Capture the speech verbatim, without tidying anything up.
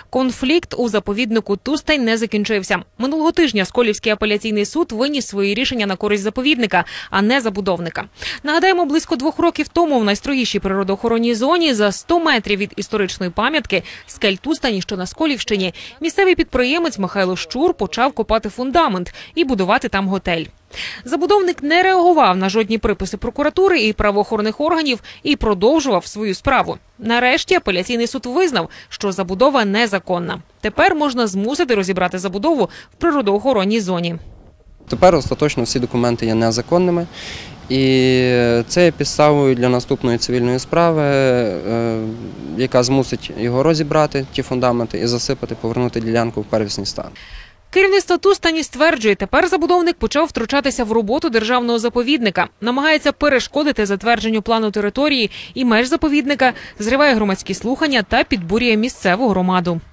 Конфлікт у заповіднику Тустань не закінчився. Минулого тижня Сколівський апеляційний суд виніс свої рішення на користь заповідника, а не забудовника. Нагадаємо, близько двох років тому в найстрогішій природоохоронній зоні за сто метрів від історичної пам'ятки скель Тустані, що на Сколівщині, місцевий підприємець Михайло Щур почав копати фундамент і будувати там готель. Забудовник не реагував на жодні приписи прокуратури і правоохоронних органів і продовжував свою справу. Нарешті апеляційний суд визнав, що забудова незаконна. Тепер можна змусити розібрати забудову в природоохоронній зоні. Тепер остаточно всі документи є незаконними. І це є підставою для наступної цивільної справи, яка змусить його розібрати, ті фундаменти, і засипати, повернути ділянку в первісний стан. Керівництво Тустані стверджує, тепер забудовник почав втручатися в роботу державного заповідника, намагається перешкодити затвердженню плану території і меж заповідника, зриває громадські слухання та підбурює місцеву громаду.